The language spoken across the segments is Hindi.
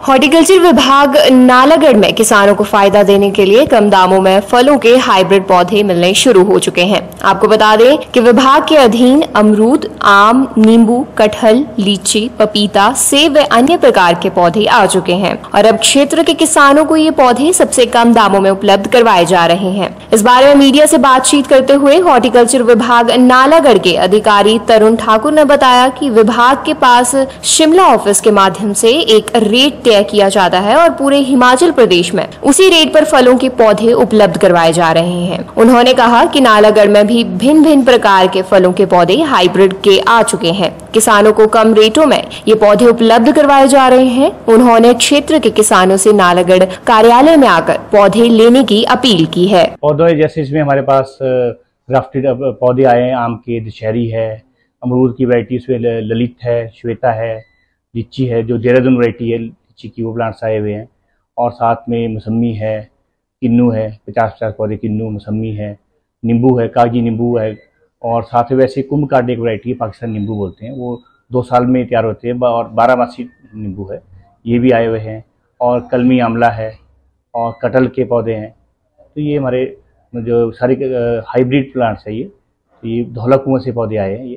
हॉर्टिकल्चर विभाग नालागढ़ में किसानों को फायदा देने के लिए कम दामों में फलों के हाइब्रिड पौधे मिलने शुरू हो चुके हैं। आपको बता दें कि विभाग के अधीन अमरूद, आम, नींबू, कटहल, लीची, पपीता, सेब व अन्य प्रकार के पौधे आ चुके हैं और अब क्षेत्र के किसानों को ये पौधे सबसे कम दामों में उपलब्ध करवाए जा रहे हैं। इस बारे में मीडिया से बातचीत करते हुए हॉर्टिकल्चर विभाग नालागढ़ के अधिकारी तरुण ठाकुर ने बताया कि विभाग के पास शिमला ऑफिस के माध्यम से एक रेट तय किया जाता है और पूरे हिमाचल प्रदेश में उसी रेट पर फलों के पौधे उपलब्ध करवाए जा रहे हैं। उन्होंने कहा कि नालागढ़ में भी भिन्न भिन्न प्रकार के फलों के पौधे हाइब्रिड के आ चुके हैं। किसानों को कम रेटों में ये पौधे उपलब्ध करवाए जा रहे हैं। उन्होंने क्षेत्र के किसानों से नालागढ़ कार्यालय में आकर पौधे लेने की अपील की है। पौधे जैसे इसमें हमारे पास ग्राफ्टेड पौधे आए हैं, आम के दशहरी है, अमरूद की वैरायटी इसमें ललित है, श्वेता है, लीची है जो देहरादून वैरायटी है लीची की, वो प्लांट्स आए हुए हैं। और साथ में मौसमी है, किन्नू है, 50-50 पौधे किन्नू, मौसमी है, नींबू है, कागजी नींबू है। और साथ में वैसे कुंभ कार्ड एक वैरायटी है, पाकिस्तान नींबू बोलते हैं, वो 2 साल में तैयार होते हैं और 12 मासी नींबू है, ये भी आए हुए हैं। और कलमी आंवला है और कटहल के पौधे हैं। तो ये हमारे जो सारे हाइब्रिड प्लांट्स है, ये धौला कुआं से पौधे आए हैं, ये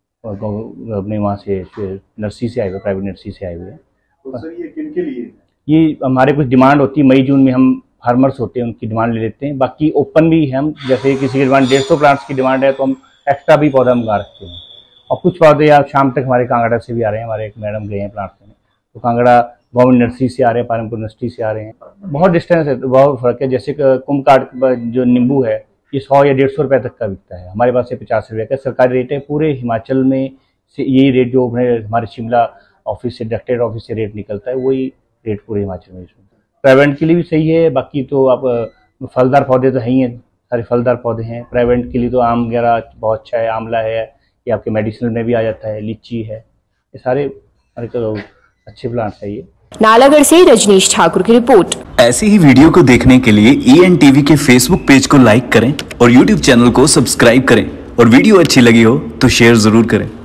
अपने वहाँ से नर्सरी से आए हुए, प्राइवेट नर्सरी से आए हुए हैं। तो सर ये किन के लिए? ये हमारे कुछ डिमांड होती है, मई जून में हम फार्मर्स होते हैं उनकी डिमांड ले लेते हैं। बाकी ओपन भी है, हम जैसे किसी की डिमांड 150 प्लांट्स की डिमांड है तो हम एक्स्ट्रा भी पौधा मंगा रखते हैं। और कुछ पौधे आप शाम तक हमारे कांगड़ा से भी आ रहे हैं, हमारे एक मैडम गए हैं प्लांट्स में, तो कांगड़ा गवर्नमेंट नर्सरी से आ रहे हैं, पालमपुर नर्सरी से आ रहे हैं। बहुत डिस्टेंस है, बहुत फर्क है। जैसे कुंभ कार्ड जो नींबू है ये 100 या 150 रुपये तक का बिकता है, हमारे पास से 50 रुपये का सरकारी रेट है। पूरे हिमाचल में से यही रेट जो हमारे शिमला ऑफिस से, डायरेक्टर ऑफिस से रेट निकलता है, वही रेट पूरे हिमाचल में। प्राइवेट के लिए भी सही है। बाकी तो आप फलदार पौधे तो है ही हैं, सारे फलदार पौधे हैं। प्राइवेट के लिए तो आम वगैरह बहुत अच्छा है, आंवला है, ये आपके मेडिसिनल में भी आ जाता है, लीची है, ये सारे तो अच्छे प्लांट्स है। ये नालागढ़ से रजनीश ठाकुर की रिपोर्ट। ऐसे ही वीडियो को देखने के लिए ENTV के फेसबुक पेज को लाइक करें और YouTube चैनल को सब्सक्राइब करें। और वीडियो अच्छी लगी हो तो शेयर जरूर करें।